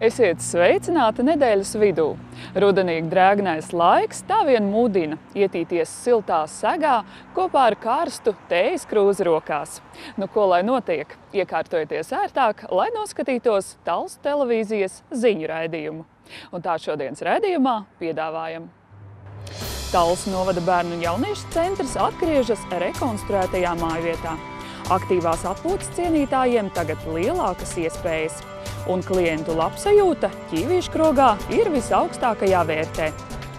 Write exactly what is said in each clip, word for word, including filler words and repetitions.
Esiet sveicināti nedēļas vidū. Rudenīgi drēgnais laiks tā vien mudina ietīties siltā segā kopā ar karstu tējas krūzi rokās. Nu, ko lai notiek? Iekārtojieties ērtāk, lai noskatītos Talsu televīzijas ziņu raidījumu. Un tā šodienas raidījumā piedāvājam. Talsu novada bērnu un jauniešu centrs atgriežas rekonstruētajā mājvietā. Aktīvās atpūtas cienītājiem tagad lielākas iespējas. Un klientu labsajūta Ķīvīškrogā ir visaugstākajā vērtē.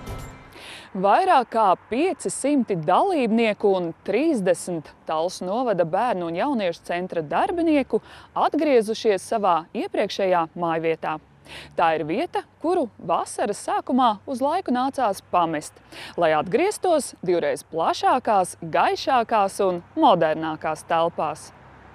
Vairāk kā pieci simti dalībnieku un trīsdesmit Talsu novada bērnu un jauniešu centra darbinieku atgriezušies savā iepriekšējā mājvietā. Tā ir vieta, kuru vasaras sākumā uz laiku nācās pamest, lai atgrieztos divreiz plašākās, gaišākās un modernākās telpās.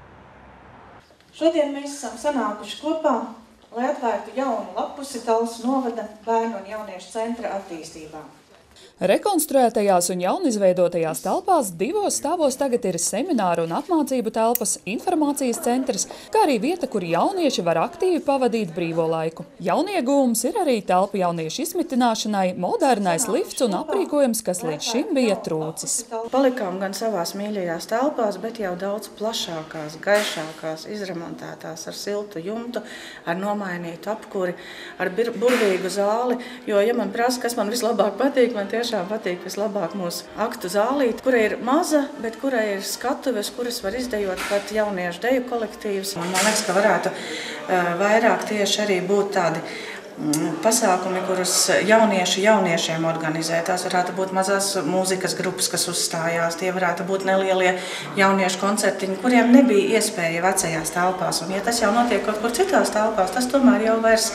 Šodien mēs esam sanākuši kopā, lai atvērtu jaunu lapusi Talsu novada bērnu un jauniešu centra attīstībā. Rekonstruētajās un jaunizveidotajās telpās divos stāvos tagad ir semināru un apmācību telpas, informācijas centrs, kā arī vieta, kur jaunieši var aktīvi pavadīt brīvo laiku. Jauniegūms ir arī telpa jauniešu izmitināšanai, modernais lifts un aprīkojums, kas līdz šim bija trūcis. Palikām gan savās mīļajās telpās, bet jau daudz plašākās, gaišākās, izremontētās ar siltu jumtu, ar nomainītu apkuri, ar burvīgu zāli, jo, ja man prasa, kas man vislabāk patīk, man tiešām Tiešām patīk vislabāk mūsu aktu zālīte, kura ir maza, bet kurai ir skatuves, kuras var izdejot pat jauniešu deju kolektīvs. Man liekas, ka varētu uh, vairāk tieši arī būt tādi mm, pasākumi, kurus jaunieši jauniešiem organizē. Tās varētu būt mazās mūzikas grupas, kas uzstājās, tie varētu būt nelielie jauniešu koncertiņi, kuriem nebija iespēja vecajās telpās. Un ja tas jau notiek kaut kur citās telpās, tas tomēr jau vairs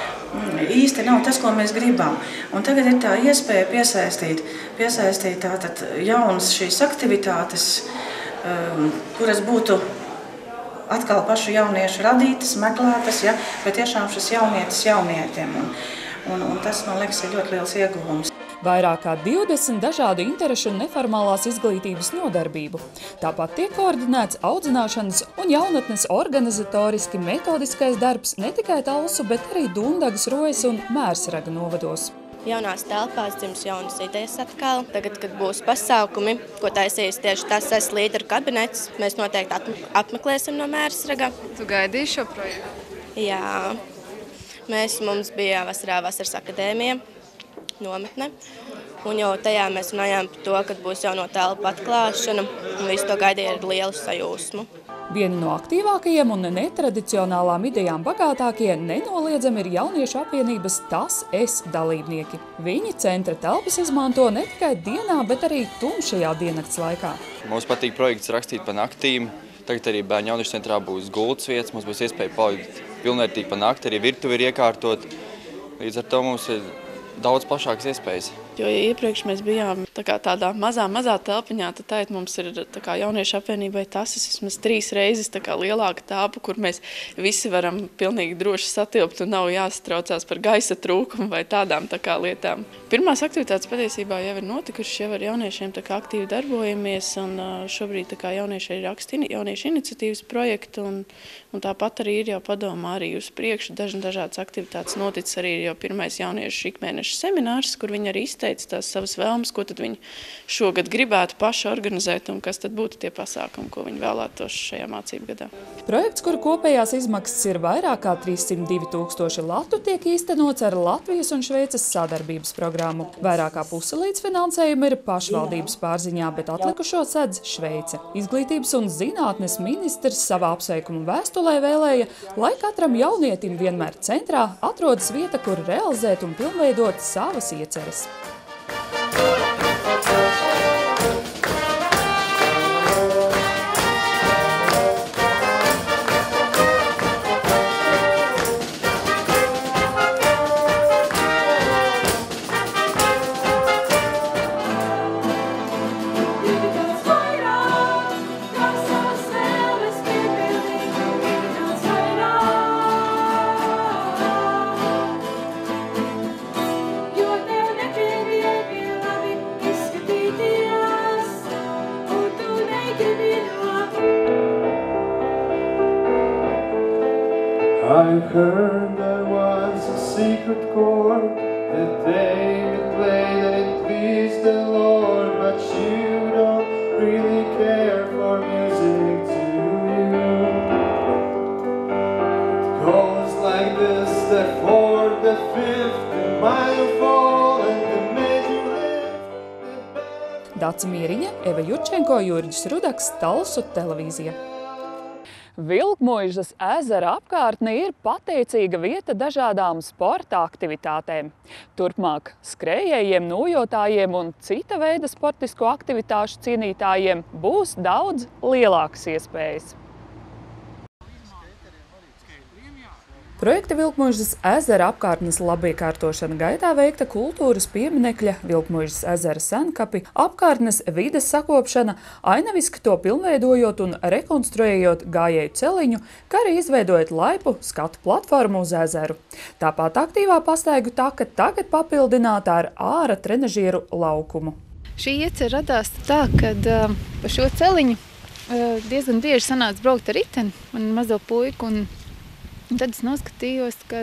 īsti nav tas, ko mēs gribam. Un tagad ir tā iespēja piesaistīt, piesaistīt tātad jaunas šīs aktivitātes, um, kuras būtu atkal pašu jauniešu radītas, meklētas, ja, bet tiešām šis jaunietis jaunietiem. Un, un, un tas, man liekas, ir ļoti liels ieguvums. Vairāk kā divdesmit dažādu interešu un neformālās izglītības nodarbību. Tāpat tiek koordinēts audzināšanas un jaunatnes organizatoriski metodiskais darbs ne tikai Talsu, bet arī Dundagas, Rojas un Mērsraga novados. Jaunās telpās dzims jaunas idejas atkal. Tagad, kad būs pasākumi, ko taisīs tieši tas es līderu kabinets, mēs noteikti apmeklēsim no Mērsraga. Tu gaidīji šo projektu? Jā. Mēs, mums bija vasarā vasaras akadēmija, nometne, un jau tajā mēs runājām par to, kad būs jauno telpu atklāšana, un visu to gaidīja ar lielu sajūsmu. Vieni no aktīvākajiem un netradicionālām idejām bagātākie nenoliedzami ir jauniešu apvienības Tas Es dalībnieki. Viņi centra telpas izmanto ne tikai dienā, bet arī tumšajā diennakts laikā. Mums patīk projekts rakstīt pa naktīm. Tagad arī bērnu jauniešu centrā būs gultas vietas, mums būs iespēja palikt pilnvērtīgi pa nakti, arī virtuvi ir iekārtot. Līdz ar to mums ir daudz plašākas iespējas. Jo ja iepriekš mēs bijām tā kā tādā mazā, mazā telpiņā, tad tagad mums ir tā kā jauniešu apvienībai Tas Es vismaz trīs reizes tā kā lielāka telpa, kur mēs visi varam pilnīgi droši satilpt un nav jāsatraucās par gaisa trūkumu vai tādām tā kā lietām. Pirmās aktivitātes patiesībā jau ir notikušas, jau ar jauniešiem tā kā aktīvi darbojamies, un šobrīd tā kā jaunieši ir raksta jauniešu iniciatīvas projektu, un, un tāpat arī ir jau padomā arī uz priekšu. Dažna dažādas aktivitātes noticis arī jau pirmais jauniešu ikmēneša seminārs, kur viņi arī izteica tās savas vēlmes, ko tad viņi šogad gribētu paši organizēt un kas tad būtu tie pasākumi, ko viņi vēlētos šajā mācību gadā. Projekts, kura kopējās izmaksas ir vairāk kā trīs simt divi tūkstoši latu, tiek īstenots ar Latvijas un Šveices sadarbības programmu. Vairāk kā puse līdzfinansējuma ir pašvaldības pārziņā, bet atlikušo sedz Šveice. Izglītības un zinātnes ministrs savā apsveikuma vēstulē vēlēja, lai katram jaunietim vienmēr centrā atrodas vieta, kur realizēt un pilnveidot savas ieceres. Your heard there was a secret chord that David played and it pleased the Lord, but you don't really care for music, do you? It goes like this, the fourth, the fifth, the minor fall and the major lift. Dace Mieriņa, Eva Jurčenko, Jurģis Rudaks, Talsu televīzija. Vilkmuižas ezera apkārtne ir pateicīga vieta dažādām sporta aktivitātēm. Turpmāk skrējējiem, nojotājiem un cita veida sportisko aktivitāšu cienītājiem būs daudz lielākas iespējas. Projekta Vilkmuižas ezera apkārtnes labiekārtošana gaitā veikta kultūras pieminekļa Vilkmuižas ezera senkapi, apkārtnes vides sakopšana, ainaviski to pilnveidojot un rekonstruējot gājēju celiņu, kā arī izveidojot laipu skatu platformu uz ezeru. Tāpat aktīvā pastaigu taka tagad papildināta ar āra trenažieru laukumu. Šī iecer radās tā, kad uh, pa šo celiņu uh, diezgan bieži sanāca braukt ar riteni, man mazo puiku, un Un tad es noskatījos, ka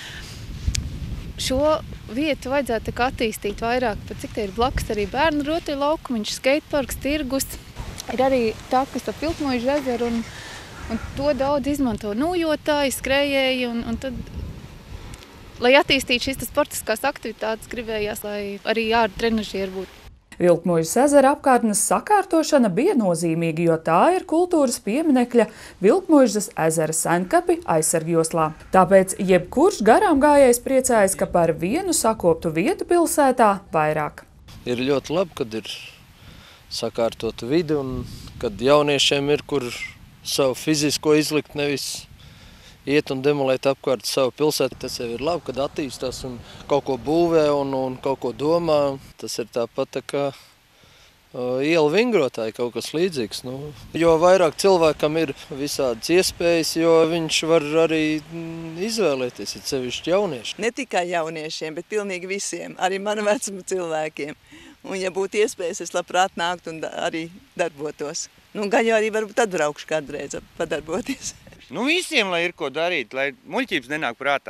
šo vietu vajadzētu attīstīt vairāk, pat cik te ir blakus arī bērnu rotaļlaukumiņš, skateparks, tirgus. Ir arī takas ap Vilkmuižu ezeru, un, un to daudz izmanto nojotāji, skrējēji. Un, un tad, lai attīstītu šīs sportiskās aktivitātes, gribējās, lai arī āra trenažieri būtu. Vilkmuižas ezera apkārtnes sakārtošana bija nozīmīga, jo tā ir kultūras pieminekļa Vilkmuižas ezera senkapi aizsargjoslā. Tāpēc jebkurš garām gājējs priecājas, ka par vienu sakoptu vietu pilsētā vairāk. Ir ļoti labi, kad ir sakārtota vide un kad jauniešiem ir, kur savu fizisko izlikt, nevis iet un demolēt apkārt savu pilsētu. Tas jau ir labi, kad attīstās un kaut ko būvē un, un kaut ko domā. Tas ir tāpat tā kā uh, iela vingrotāji, kaut kas līdzīgs. Nu, jo vairāk cilvēkam ir visādas iespējas, jo viņš var arī mm, izvēlēties, ir sevišķi jaunieši. Ne tikai jauniešiem, bet pilnīgi visiem, arī manu vecumu cilvēkiem. Un ja būtu iespējas, es labprāt nāktu un arī darbotos. Nu, gan jau arī varbūt atbraukšu kādreiz padarboties. Nu visiem, lai ir ko darīt, lai muļķības nenāk prātā.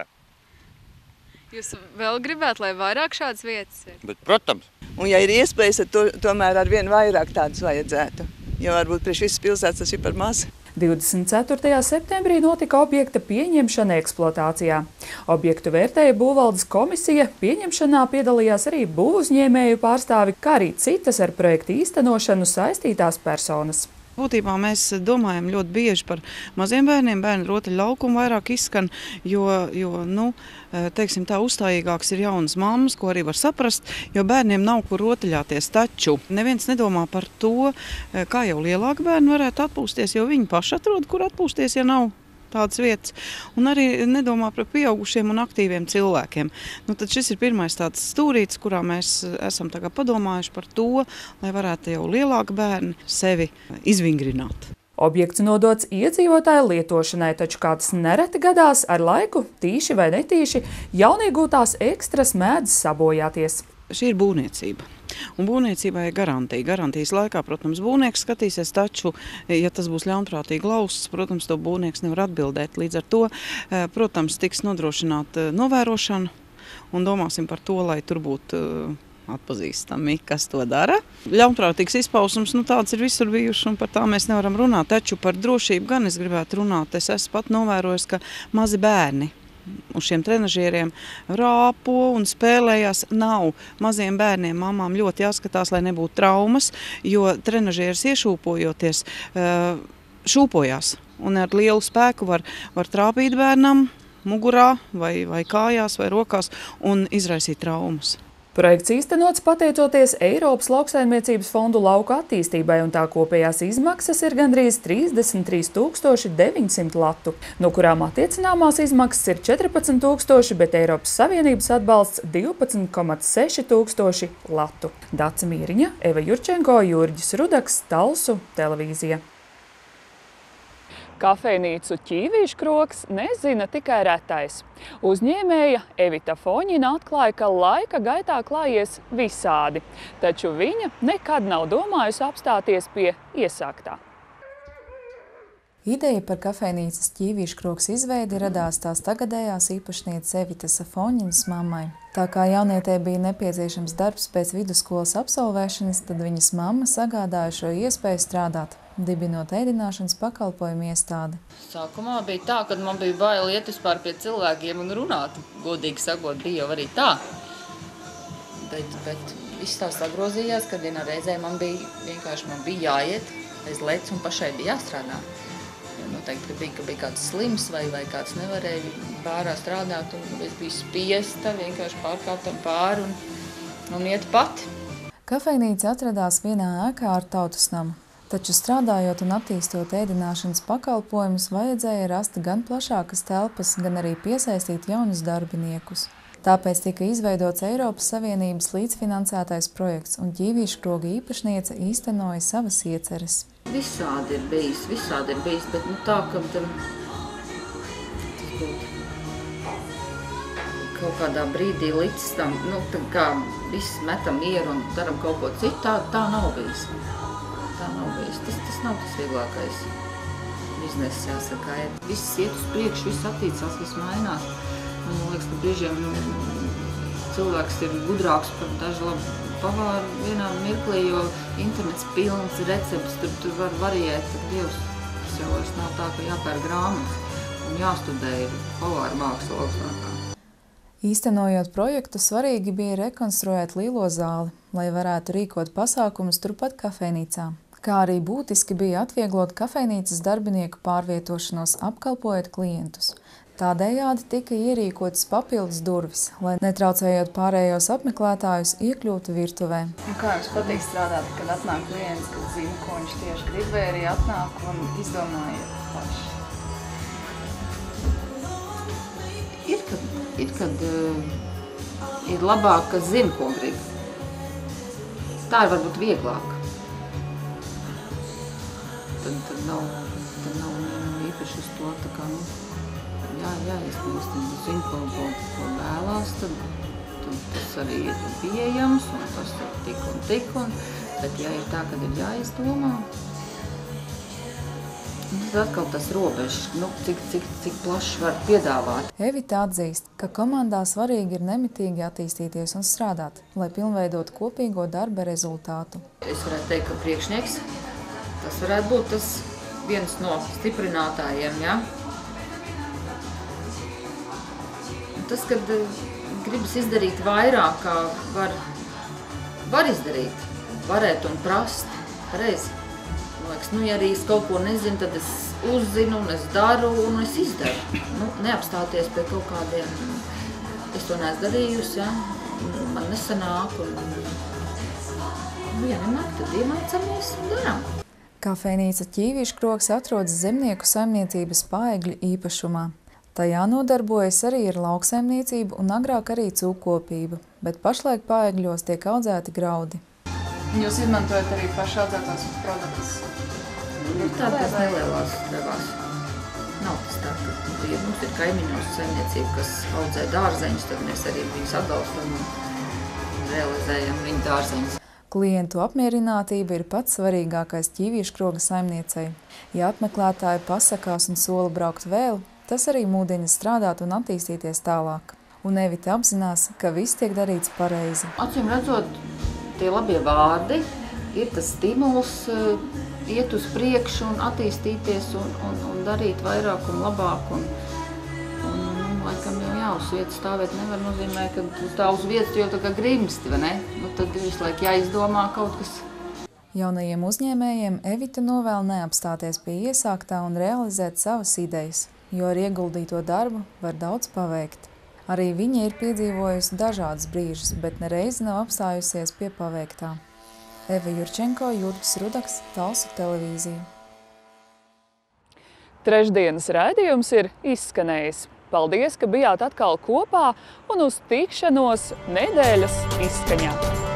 Jūs vēl gribētu, lai vairāk šādas vietas ir? Bet, protams. Un ja ir iespējas, tad to, tomēr ar vien vairāk tādas vajadzētu. Jo varbūt priekš visas pilsētas tas ir par maz. divdesmit ceturtajā septembrī notika objekta pieņemšana eksploatācijā. Objektu vērtēja būvvaldes komisija, pieņemšanā piedalījās arī būvuzņēmēju pārstāvi, kā arī citas ar projektu īstenošanu saistītās personas. Būtībā mēs domājam ļoti bieži par maziem bērniem, bērnu rotaļlaukumu vairāk izskan, jo, jo nu, teiksim, tā uzstājīgāks ir jaunas mammas, ko arī var saprast, jo bērniem nav kur rotaļāties. Taču neviens nedomā par to, kā jau lielāki bērni varētu atpūsties, jo viņi paši atrod, kur atpūsties, ja nav tādas vietas, un arī nedomā par pieaugušiem un aktīviem cilvēkiem. Nu, tad šis ir pirmais tāds stūrītis, kurā mēs esam tagad padomājuši par to, lai varētu jau lielāki bērni sevi izvingrināt. Objekts nodots iedzīvotāju lietošanai, taču kā tas nereti gadās, ar laiku, tīši vai netīši, jauniegūtās ekstras mēdz sabojāties. Šī ir būvniecība. Un būvniecībai ir garantija. Garantijas laikā, protams, būvnieks skatīsies, taču, ja tas būs ļaunprātīgi lausts, protams, to būvnieks nevar atbildēt. Līdz ar to, protams, tiks nodrošināta novērošana un domāsim par to, lai tur būtu atpazīstami, kas to dara. Ļaunprātīgs izpausums, nu tāds ir visur bijuši un par tā mēs nevaram runāt, taču par drošību gan es gribētu runāt. Es esmu pat novērojis, ka mazi bērni uz šiem trenažieriem rāpo un spēlējās. Nav maziem bērniem, mamām ļoti jāskatās, lai nebūtu traumas, jo trenažieris iešūpojoties šūpojās. Un ar lielu spēku var, var trāpīt bērnam mugurā vai, vai kājās vai rokās un izraisīt traumas. Projekts īstenots pateicoties Eiropas lauksaimniecības fondu lauku attīstībai, un tā kopējās izmaksas ir gandrīz trīsdesmit trīs tūkstoši deviņsimt latu, no kurām attiecināmās izmaksas ir četrpadsmit tūkstoši, bet Eiropas Savienības atbalsts divpadsmit komats seši tūkstoši latu. Dace Mieriņa, Eva Jurčenko, Jurģis Rudaks, Talsu televīzija. Kafejnīcu Ķīvīšu krogs nezina tikai retais. Uzņēmēja Evita Foņina atklāja, ka laika gaitā klājies visādi, taču viņa nekad nav domājusi apstāties pie iesāktā. Ideja par kafejnīcas ķīvīšu krogs izveidi radās tās tagadējās īpašnieces Evitas Afoņinas mammai. Tā kā jaunietei bija nepieciešams darbs pēc vidusskolas absolvēšanas, tad viņas mamma sagādāja šo iespēju strādāt, dibinot ēdināšanas pakalpojumu iestādi. Sākumā bija tā, kad man bija bail iet vispār pie cilvēkiem un runāt. Godīgi sakot, bija jau arī tā. Bet, bet viss tā sagrozījās, kad vienā reizē man bija vienkārši man bija jāiet aiz leca un pašai bija jāstrādā. Jo noteikti, ka bija, ka bija kāds slims vai, vai kāds nevarēja bārā strādāt, un es biju spiesta vienkārši pārkāptam pāri un, un iet pati. Kafejnīca atradās vienā ēkā ar tautas namu, taču strādājot un attīstot ēdināšanas pakalpojumus, vajadzēja rast gan plašākas telpas, gan arī piesaistīt jaunus darbiniekus. Tāpēc tika izveidots Eiropas Savienības līdzfinansētais projekts, un ķīvīšu kroga īpašniece īstenoja savas ieceres. Visādi ir bijis, visādi ir bijis, bet nu tā, ka tam, tas būtu kaut kādā brīdī licis tam, nu tā kā viss metam mieru un daram kaut ko citu, tā, tā nav bijis. Tā nav bijis. Tas, tas nav tas vieglākais bizness, jāsaka. Viss iet uz priekšu, viss attīstās, viss mainās. Man liekas, ka brīžiem cilvēks ir gudrāks par dažu labu pavāru vienā mirklī, jo internets pilns recepts, tur, tur var variēt, tad Dievs, tas jau vairs nav tā, ka jāpēr grāmatas un jāstudē pavāru māksla augstākā. Īstenojot projektu, svarīgi bija rekonstruēt lielo zāli, lai varētu rīkot pasākumus turpat kafejnīcā. Kā arī būtiski bija atvieglot kafejnīcas darbinieku pārvietošanos, apkalpojot klientus. Tādējādi tika ierīkotas papildus durvis, lai netraucējot pārējos apmeklētājus iekļūtu virtuvē. Un kā jums patīk strādāt, kad atnāk klients, kad zina, ko viņš tieši grib, vai arī atnāk un izdomājiet paši? Ir, kad, ir, kad uh, ir labāk, ka zina, ko grib. Tā ir varbūt vieglāk. Tad, tad nav, tad nav īpaši uz to, tā kā, nu, jā, jā, es zinu, ko, ko, ko vēlās, tad, tad tas arī ir pieejams, un tas ir tik un tik, un, bet ja ir tā, kad ir jāizdomā, tad atkal tas robežs, nu, cik, cik, cik plaši var piedāvāt. Evita atzīst, ka komandā svarīgi ir nemitīgi attīstīties un strādāt, lai pilnveidot kopīgo darba rezultātu. Es varētu teikt, ka priekšnieks, tas varētu būt tas viens no stiprinātājiem, ja? Tas, kad gribas izdarīt vairāk, kā var, var izdarīt, varēt un prast, reizi. Man liekas, nu, ja arī es kaut ko nezinu, tad es uzzinu, un es daru, un es izdaru. Nu, neapstāties pie kaut kādiem, es to neesmu darījusi, ja? Man nesanāk, un nu, ja nemāk, tad iemācamies un daram. Kafejnīca ķīvīšu krogs atrodas zemnieku saimniecības Paegļu īpašumā. Tajā nodarbojas arī ar lauksaimniecību un agrāk arī cūkopību, bet pašlaik Paegļos tiek audzēti graudi. Jūs izmantojat arī paši audzētos produktus? Ir tādās nelielās devās. Nav tas tā, ka ja mums ir kaimiņos saimniecība, kas audzē dārzeņus, tad mēs arī viņus atbalstam un realizējam viņu dārzeņus. Klientu apmierinātība ir pats svarīgākais ķīvīšu kroga saimniecei. Ja apmeklētāji pasakās un sola braukt vēl, tas arī mūdina strādāt un attīstīties tālāk. Un Evita apzinās, ka viss tiek darīts pareizi. Acīm redzot, tie labie vārdi ir tas stimuls iet uz priekšu un attīstīties un, un, un darīt vairāk un labāk. Un, un, un laikam jau jā, uz vietas stāvēt nevar nozīmē, ka tā uz vietas jau tā kā grimsti, vai ne? Nu, tad visu laiku jāizdomā kaut kas. Jaunajiem uzņēmējiem Evita novēl neapstāties pie iesāktā un realizēt savas idejas, jo ar ieguldīto darbu var daudz paveikt. Arī viņa ir piedzīvojusi dažādas brīžus, bet nereiz nav apstājusies pie paveiktā. Eva Jurčenko, Jurgis Rudaks, Talsu televīzija. Trešdienas raidījums ir izskanējis. Paldies, ka bijāt atkal kopā un uz tikšanos nedēļas izskaņā.